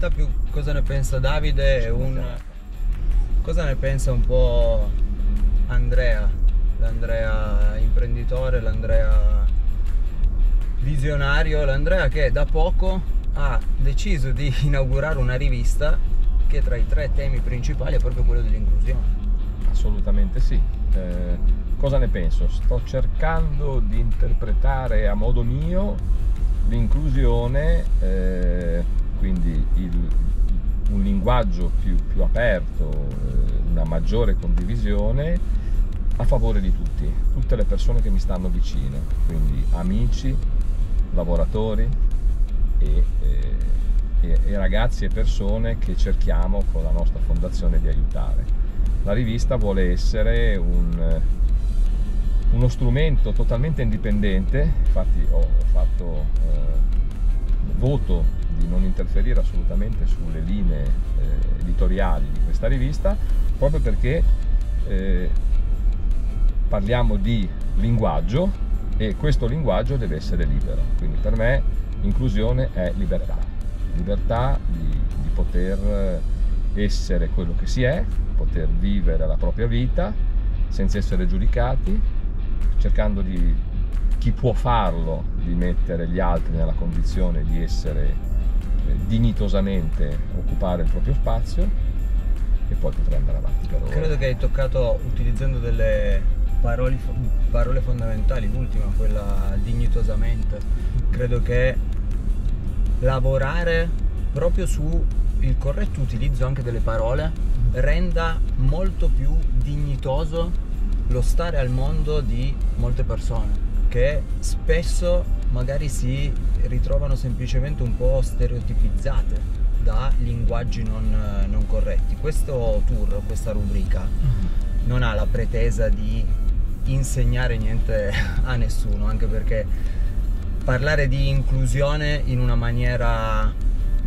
realtà più cosa ne pensa Davide cosa ne pensa un po' Andrea, l'Andrea imprenditore, l'Andrea visionario, l'Andrea che da poco ha deciso di inaugurare una rivista che tra i 3 temi principali è proprio quello dell'inclusione. Assolutamente sì. Cosa ne penso? Sto cercando di interpretare a modo mio l'inclusione, quindi un linguaggio più aperto, una maggiore condivisione a favore di tutte le persone che mi stanno vicino, quindi amici, lavoratori e ragazzi e persone che cerchiamo con la nostra fondazione di aiutare. La rivista vuole essere uno strumento totalmente indipendente, infatti ho fatto voto di non interferire assolutamente sulle linee editoriali di questa rivista, proprio perché parliamo di linguaggio e questo linguaggio deve essere libero. Quindi per me inclusione è libertà di poter essere quello che si è, poter vivere la propria vita senza essere giudicati, cercando di chi può farlo di mettere gli altri nella condizione di essere dignitosamente occupare il proprio spazio, e poi potrei andare avanti per ora. Credo che hai toccato, utilizzando delle parole fondamentali, l'ultima, quella dignitosamente. Credo che lavorare proprio su il corretto utilizzo anche delle parole renda molto più dignitoso lo stare al mondo di molte persone che spesso magari si ritrovano semplicemente un po' stereotipizzate da linguaggi non corretti. Questo tour, questa rubrica non ha la pretesa di insegnare niente a nessuno, anche perché parlare di inclusione in una maniera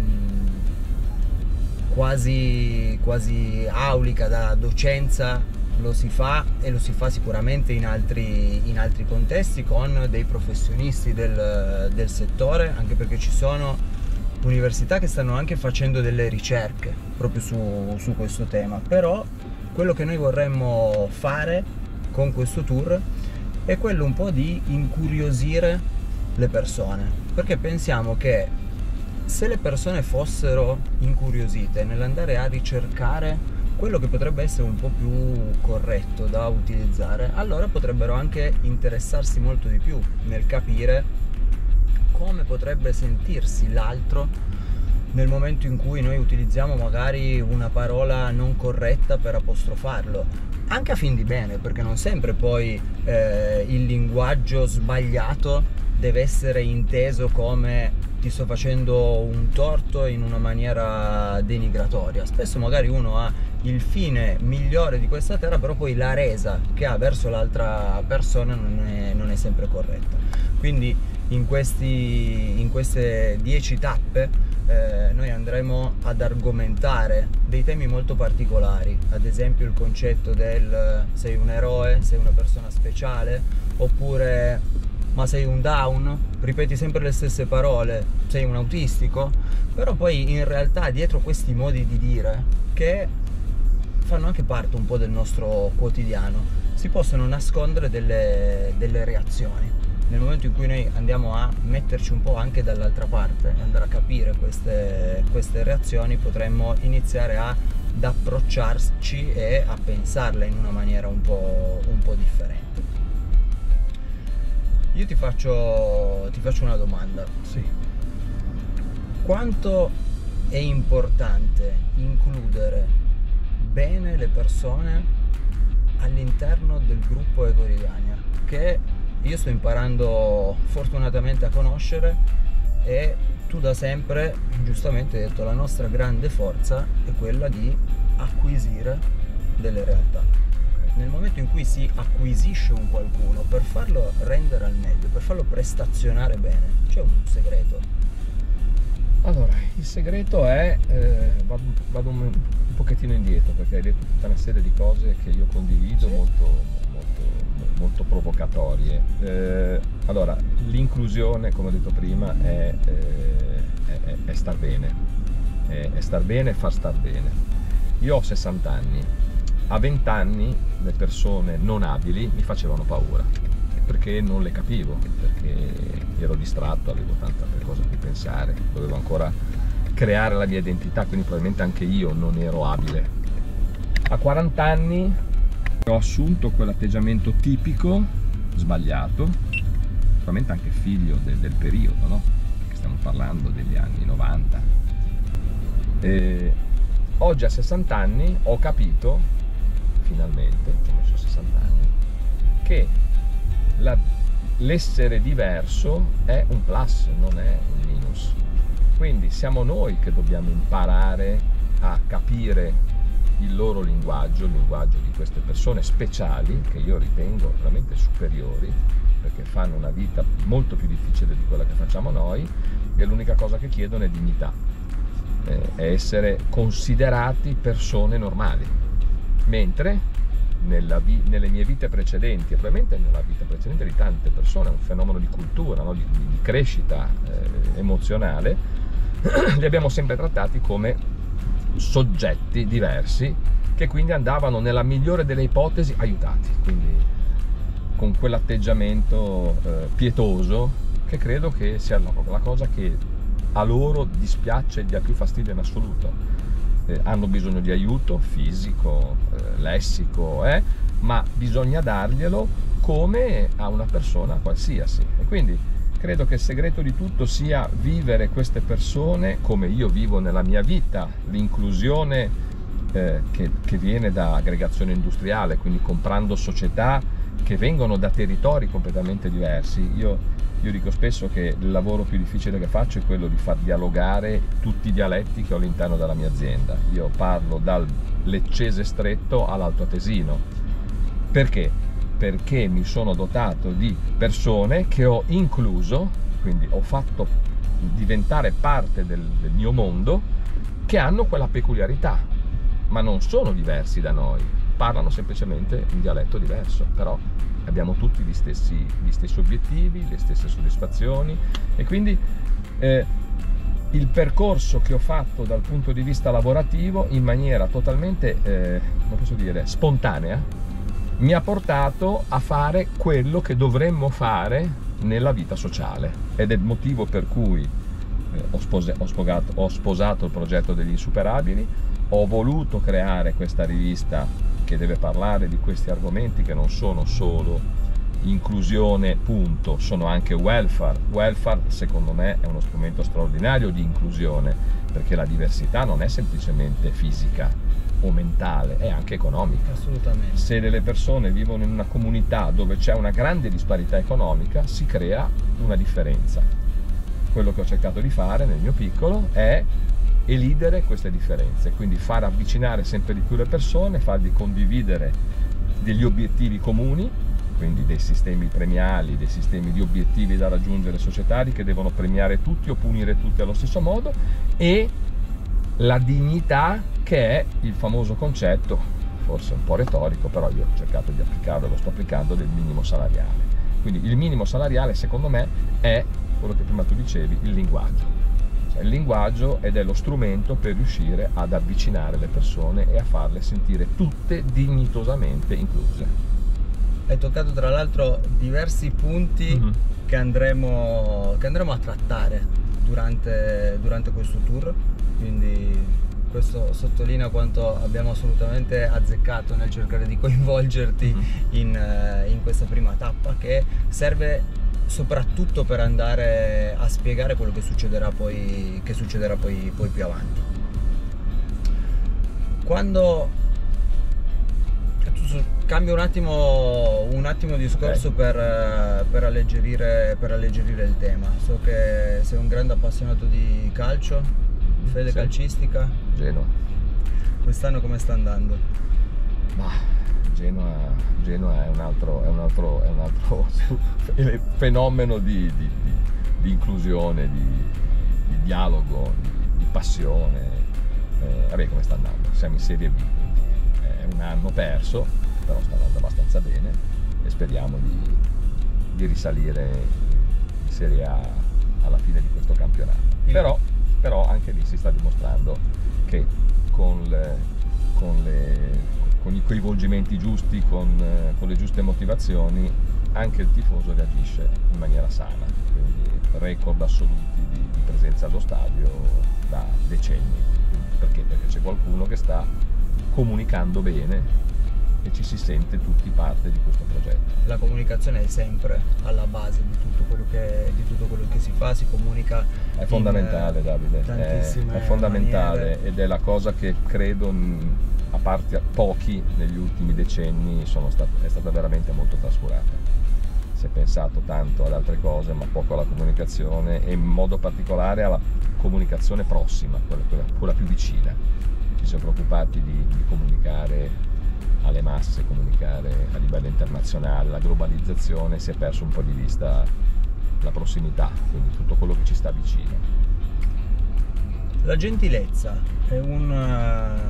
quasi aulica da docenza lo si fa, e lo si fa sicuramente in altri contesti con dei professionisti del settore, anche perché ci sono università che stanno anche facendo delle ricerche proprio su questo tema. Però quello che noi vorremmo fare con questo tour è quello un po' di incuriosire le persone, perché pensiamo che se le persone fossero incuriosite nell'andare a ricercare quello che potrebbe essere un po' più corretto da utilizzare, allora potrebbero anche interessarsi molto di più nel capire come potrebbe sentirsi l'altro nel momento in cui noi utilizziamo magari una parola non corretta per apostrofarlo, anche a fin di bene, perché non sempre poi il linguaggio sbagliato deve essere inteso come ti sto facendo un torto in una maniera denigratoria. Spesso magari uno ha il fine migliore di questa terra, però poi la resa che ha verso l'altra persona non è sempre corretta. Quindi in queste 10 tappe noi andremo ad argomentare dei temi molto particolari, ad esempio il concetto del sei un eroe, sei una persona speciale, oppure ma sei un down, ripeti sempre le stesse parole, sei un autistico. Però poi in realtà dietro questi modi di dire, che fanno anche parte un po' del nostro quotidiano, si possono nascondere delle reazioni. Nel momento in cui noi andiamo a metterci un po' anche dall'altra parte e andare a capire queste reazioni, potremmo iniziare ad approcciarci e a pensarle in una maniera un po' differente. Io ti faccio una domanda. Sì. Quanto è importante includere bene le persone all'interno del gruppo Ecoridania, che io sto imparando fortunatamente a conoscere, e tu da sempre giustamente hai detto la nostra grande forza è quella di acquisire delle realtà. Nel momento in cui si acquisisce un qualcuno, per farlo rendere al meglio, per farlo prestazionare bene, c'è un segreto? Allora, il segreto è, vado un pochettino indietro, perché hai detto tutta una serie di cose che io condivido, sì, molto provocatorie. Allora, l'inclusione, come ho detto prima, è star bene, è star bene e far star bene. Io ho 60 anni, a 20 anni le persone non abili mi facevano paura, perché non le capivo, perché ero distratto, avevo tante altre cose a cui pensare, dovevo ancora creare la mia identità, quindi probabilmente anche io non ero abile. A 40 anni ho assunto quell'atteggiamento tipico, sbagliato, probabilmente anche figlio del periodo, no? Perché stiamo parlando degli anni 90. E oggi a 60 anni ho capito, finalmente, ci ho messo 60 anni, che l'essere diverso è un plus, non è un minus. Quindi siamo noi che dobbiamo imparare a capire il loro linguaggio, il linguaggio di queste persone speciali, che io ritengo veramente superiori, perché fanno una vita molto più difficile di quella che facciamo noi, e l'unica cosa che chiedono è dignità, è essere considerati persone normali. Mentre nelle mie vite precedenti, e probabilmente nella vita precedente di tante persone, è un fenomeno di cultura, no? di crescita emozionale, li abbiamo sempre trattati come soggetti diversi, che quindi andavano nella migliore delle ipotesi aiutati, quindi con quell'atteggiamento pietoso, che credo che sia la cosa che a loro dispiace e dia più fastidio in assoluto. Hanno bisogno di aiuto fisico, lessico, ma bisogna darglielo come a una persona qualsiasi, e quindi credo che il segreto di tutto sia vivere queste persone come io vivo nella mia vita, l'inclusione che viene da aggregazione industriale, quindi comprando società che vengono da territori completamente diversi. Io dico spesso che il lavoro più difficile che faccio è quello di far dialogare tutti i dialetti che ho all'interno della mia azienda. Io parlo dal leccese stretto all'altoatesino. Perché? Perché mi sono dotato di persone che ho incluso, quindi ho fatto diventare parte del mio mondo, che hanno quella peculiarità, ma non sono diversi da noi, parlano semplicemente un dialetto diverso, però abbiamo tutti gli stessi obiettivi, le stesse soddisfazioni, e quindi il percorso che ho fatto dal punto di vista lavorativo in maniera totalmente, come posso dire, spontanea, mi ha portato a fare quello che dovremmo fare nella vita sociale, ed è il motivo per cui ho sposato il progetto degli insuperabili, ho voluto creare questa rivista che deve parlare di questi argomenti, che non sono solo inclusione punto, sono anche welfare. Welfare secondo me è uno strumento straordinario di inclusione, perché la diversità non è semplicemente fisica o mentale, è anche economica. Assolutamente. Se delle persone vivono in una comunità dove c'è una grande disparità economica, si crea una differenza. Quello che ho cercato di fare nel mio piccolo è elidere queste differenze, quindi far avvicinare sempre di più le persone, fargli condividere degli obiettivi comuni, quindi dei sistemi premiali, dei sistemi di obiettivi da raggiungere societari che devono premiare tutti o punire tutti allo stesso modo, e la dignità, che è il famoso concetto, forse un po' retorico, però io ho cercato di applicarlo, lo sto applicando, del minimo salariale. Quindi il minimo salariale secondo me è quello che prima tu dicevi, il linguaggio. Il linguaggio, ed è lo strumento per riuscire ad avvicinare le persone e a farle sentire tutte dignitosamente incluse. Hai toccato tra l'altro diversi punti che andremo a trattare durante questo tour, quindi questo sottolinea quanto abbiamo assolutamente azzeccato nel cercare di coinvolgerti in questa prima tappa, che serve soprattutto per andare a spiegare quello che succederà poi più avanti. Quando cambio un attimo discorso, okay, per alleggerire il tema. So che sei un grande appassionato di calcio, fede calcistica. Genoa. Quest'anno come sta andando? Genoa è un altro fenomeno di inclusione, di dialogo, di passione. Vabbè, come sta andando? Siamo in Serie B, quindi è un anno perso, però sta andando abbastanza bene e speriamo di risalire in Serie A alla fine di questo campionato. Però però anche lì si sta dimostrando che con i coinvolgimenti giusti, con le giuste motivazioni, anche il tifoso reagisce in maniera sana, quindi record assoluti di presenza allo stadio da decenni. Perché? Perché c'è qualcuno che sta comunicando bene e ci si sente tutti parte di questo progetto. La comunicazione è sempre alla base di tutto quello che si fa, si comunica. È fondamentale, Davide, è fondamentale maniere. Ed è la cosa che credo, a parte pochi negli ultimi decenni, è stata veramente molto trascurata. Si è pensato tanto ad altre cose, ma poco alla comunicazione, e in modo particolare alla comunicazione prossima, quella più vicina. Ci si è preoccupati di comunicare alle masse, comunicare a livello internazionale, la globalizzazione, si è perso un po' di vista la prossimità, quindi tutto quello che ci sta vicino. La gentilezza è una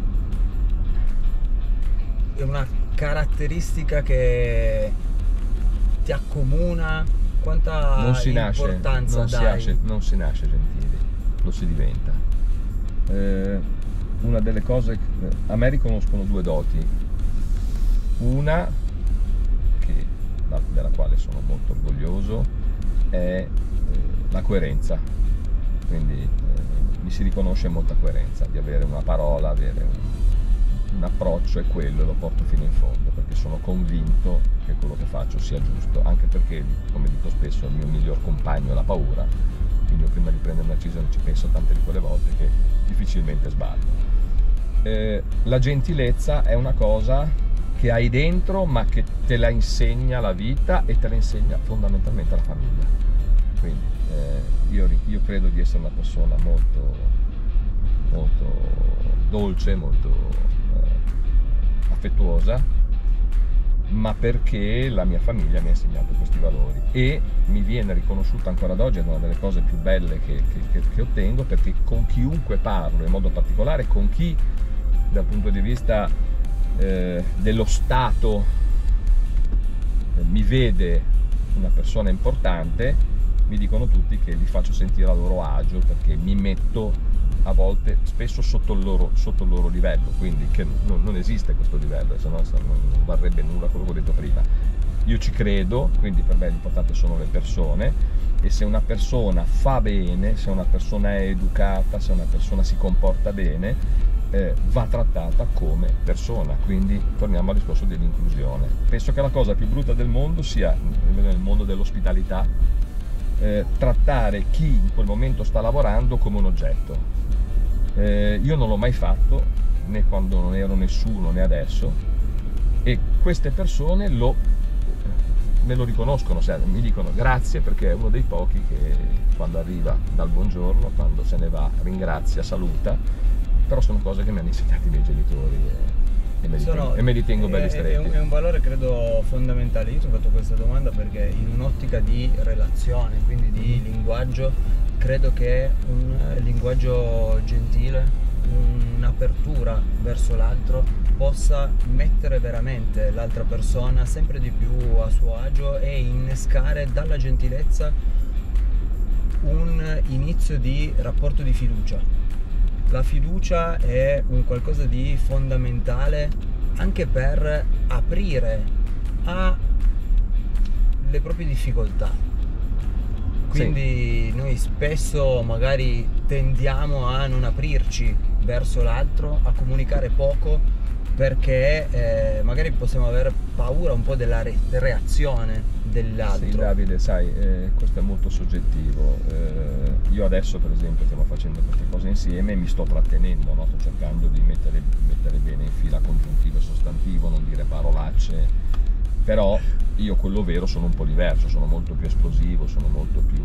caratteristica che ti accomuna. Quanta importanza dai? Non si nasce gentili, lo si diventa. Una delle cose, a me riconoscono due doti, una della quale sono molto orgoglioso è la coerenza, quindi mi si riconosce molta coerenza, di avere una parola, avere un approccio, e quello lo porto fino in fondo, perché sono convinto che quello che faccio sia giusto, anche perché, come dico spesso, il mio miglior compagno è la paura, quindi io prima di prendere una decisione ci penso tante di quelle volte che difficilmente sbaglio. La gentilezza è una cosa che hai dentro, ma che te la insegna la vita e te la insegna fondamentalmente la famiglia. Quindi io credo di essere una persona molto, molto dolce, molto affettuosa, ma perché la mia famiglia mi ha insegnato questi valori, e mi viene riconosciuta ancora ad oggi, è una delle cose più belle che ottengo, perché con chiunque parlo, in modo particolare con chi dal punto di vista dello Stato mi vede una persona importante, mi dicono tutti che li faccio sentire a loro agio, perché mi metto a volte, spesso sotto il loro livello, quindi che non esiste questo livello, se no non varrebbe nulla quello che ho detto prima. Io ci credo, quindi per me l'importante sono le persone, e se una persona fa bene, se una persona è educata, se una persona si comporta bene, va trattata come persona. Quindi torniamo al discorso dell'inclusione. Penso che la cosa più brutta del mondo sia, nel mondo dell'ospitalità, trattare chi in quel momento sta lavorando come un oggetto. Io non l'ho mai fatto, né quando non ero nessuno né adesso, e queste persone me lo riconoscono, mi dicono grazie, perché è uno dei pochi che quando arriva dal buongiorno, quando se ne va ringrazia, saluta. Però sono cose che mi hanno insegnato i miei genitori e me li tengo belli stretti. È un valore credo fondamentale. Io ti ho fatto questa domanda perché in un'ottica di relazione, quindi di linguaggio, credo che un linguaggio gentile, un'apertura verso l'altro, possa mettere veramente l'altra persona sempre di più a suo agio e innescare dalla gentilezza un inizio di rapporto di fiducia. La fiducia è un qualcosa di fondamentale anche per aprire alle proprie difficoltà. Quindi sì, noi spesso magari tendiamo a non aprirci verso l'altro, a comunicare poco, perché magari possiamo avere paura un po' della reazione dell'altro. Sì, Davide, sai, questo è molto soggettivo. Io adesso, per esempio, stiamo facendo queste cose insieme e mi sto trattenendo, no? Sto cercando di mettere bene in fila congiuntivo e sostantivo, non dire parolacce, però io quello vero sono un po' diverso, sono molto più esplosivo, sono molto più,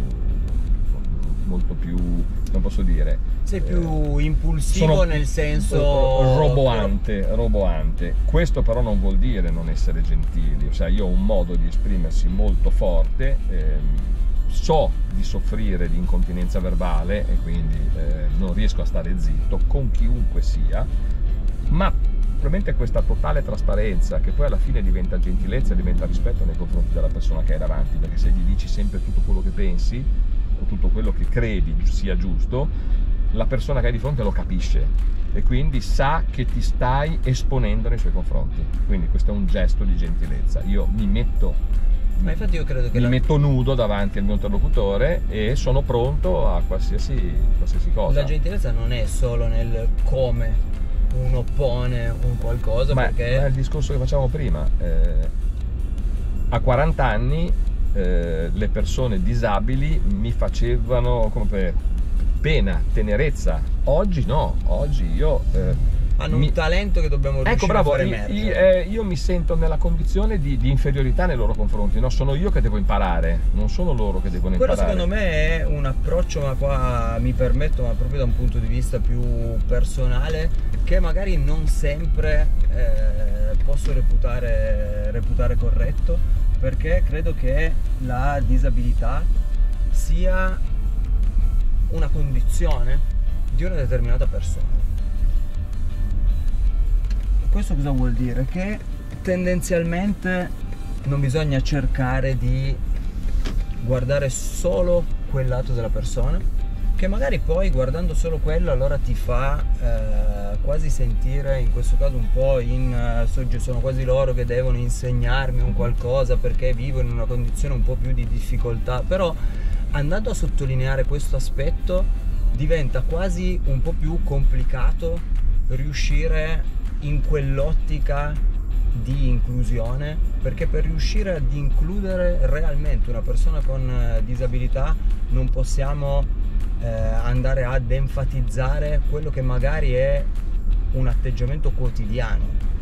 non posso dire, sei più impulsivo, nel senso roboante. Questo però non vuol dire non essere gentili, cioè io ho un modo di esprimersi molto forte, so di soffrire di incontinenza verbale e quindi non riesco a stare zitto con chiunque sia, ma probabilmente questa totale trasparenza, che poi alla fine diventa gentilezza, diventa rispetto nei confronti della persona che hai davanti, perché se gli dici sempre tutto quello che pensi, o tutto quello che credi sia giusto, la persona che hai di fronte lo capisce e quindi sa che ti stai esponendo nei suoi confronti. Quindi questo è un gesto di gentilezza. Io mi metto Ma infatti io credo che metto nudo davanti al mio interlocutore e sono pronto a qualsiasi cosa. la gentilezza non è solo nel come uno pone un qualcosa, Ma perché è il discorso che facevamo prima. A 40 anni le persone disabili mi facevano come per pena, tenerezza. Oggi no, oggi io hanno un talento che dobbiamo riuscire a far emergere. Io mi sento nella condizione di inferiorità nei loro confronti, no? Sono io che devo imparare, non sono loro che devono imparare. Quello secondo me è un approccio, ma qua mi permetto, ma proprio da un punto di vista più personale, che magari non sempre posso reputare corretto, perché credo che la disabilità sia una condizione di una determinata persona. Questo cosa vuol dire? Che tendenzialmente non bisogna cercare di guardare solo quel lato della persona, che magari poi guardando solo quello allora ti fa quasi sentire, in questo caso un po' sono quasi loro che devono insegnarmi un qualcosa perché vivo in una condizione un po' più di difficoltà. Però andando a sottolineare questo aspetto diventa quasi un po' più complicato riuscire in quell'ottica di inclusione, perché per riuscire ad includere realmente una persona con disabilità non possiamo andare ad enfatizzare quello che magari è un atteggiamento quotidiano,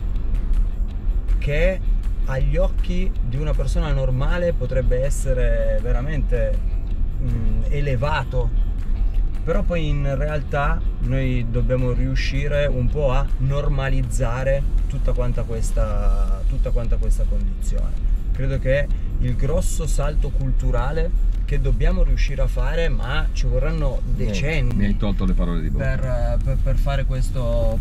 che agli occhi di una persona normale potrebbe essere veramente elevato, però poi in realtà noi dobbiamo riuscire un po' a normalizzare tutta quanta questa condizione. Credo che il grosso salto culturale che dobbiamo riuscire a fare, ma ci vorranno decenni. Mi hai tolto le parole di bocca. Per fare questo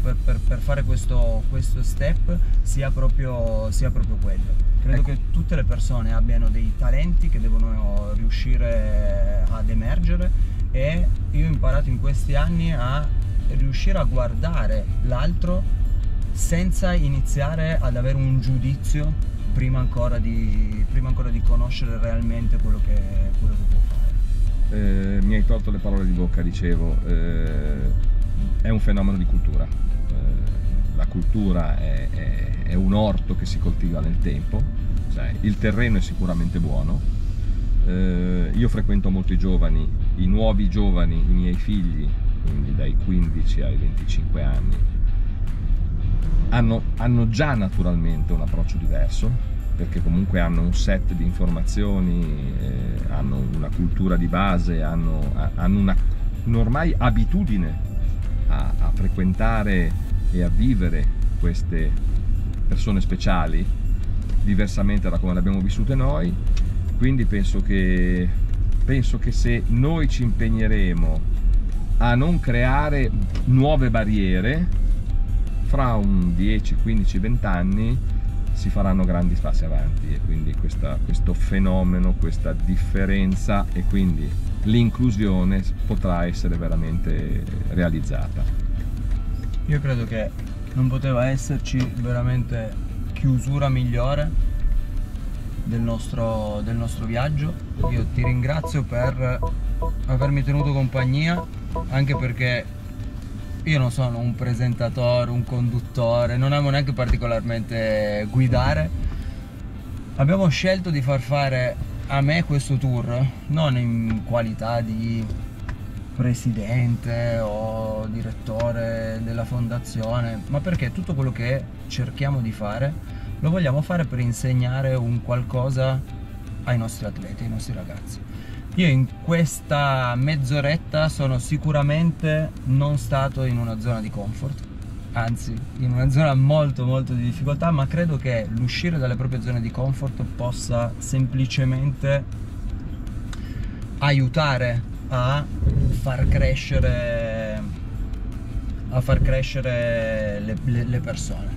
step sia proprio quello. Credo che tutte le persone abbiano dei talenti che devono riuscire ad emergere, e io ho imparato in questi anni a riuscire a guardare l'altro senza iniziare ad avere un giudizio prima ancora di conoscere realmente quello che può fare. Mi hai tolto le parole di bocca, dicevo, è un fenomeno di cultura. La cultura è un orto che si coltiva nel tempo, sai, il terreno è sicuramente buono. Io frequento molto i nuovi giovani, i miei figli, quindi dai 15 ai 25 anni, hanno già naturalmente un approccio diverso, perché comunque hanno un set di informazioni, hanno una cultura di base, hanno ormai abitudine a frequentare e a vivere queste persone speciali diversamente da come le abbiamo vissute noi. Quindi penso che se noi ci impegneremo a non creare nuove barriere, fra un 10, 15, 20 anni si faranno grandi passi avanti, e quindi questo fenomeno, questa differenza e quindi l'inclusione potrà essere veramente realizzata. Io credo che non poteva esserci veramente chiusura migliore del nostro viaggio. Io ti ringrazio per avermi tenuto compagnia, anche perché io non sono un presentatore, un conduttore, non amo neanche particolarmente guidare. Abbiamo scelto di far fare a me questo tour non in qualità di presidente o direttore della fondazione, ma perché tutto quello che cerchiamo di fare lo vogliamo fare per insegnare un qualcosa ai nostri atleti, ai nostri ragazzi. Io in questa mezz'oretta sono sicuramente non stato in una zona di comfort, anzi in una zona molto molto di difficoltà, ma credo che l'uscire dalle proprie zone di comfort possa semplicemente aiutare a far crescere le persone.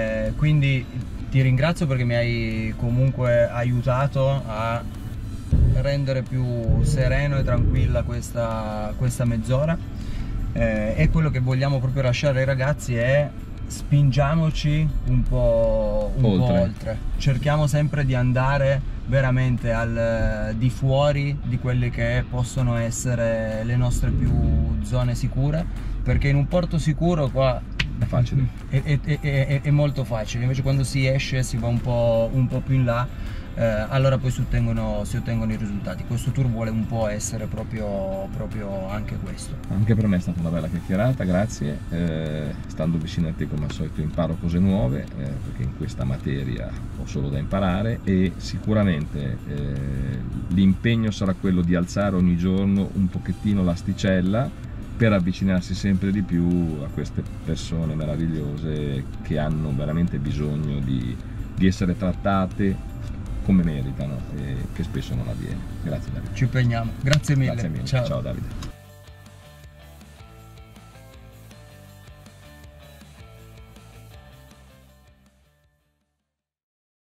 Quindi ti ringrazio perché mi hai comunque aiutato a rendere più sereno e tranquilla questa mezz'ora. E quello che vogliamo proprio lasciare ai ragazzi è: spingiamoci un po' oltre. Cerchiamo sempre di andare veramente al di fuori di quelle che possono essere le nostre più zone sicure, perché in un porto sicuro qua è facile, è molto facile. Invece quando si esce, si va un po' più in là, allora poi si ottengono i risultati. Questo tour vuole un po' essere proprio anche questo. Anche per me è stata una bella chiacchierata, grazie. Stando vicino a te, come al solito, imparo cose nuove, perché in questa materia ho solo da imparare, e sicuramente l'impegno sarà quello di alzare ogni giorno un pochettino l'asticella per avvicinarsi sempre di più a queste persone meravigliose che hanno veramente bisogno di essere trattate come meritano, e che spesso non avviene. Grazie Davide. Ci impegniamo. Grazie mille. Grazie mille. Ciao Davide.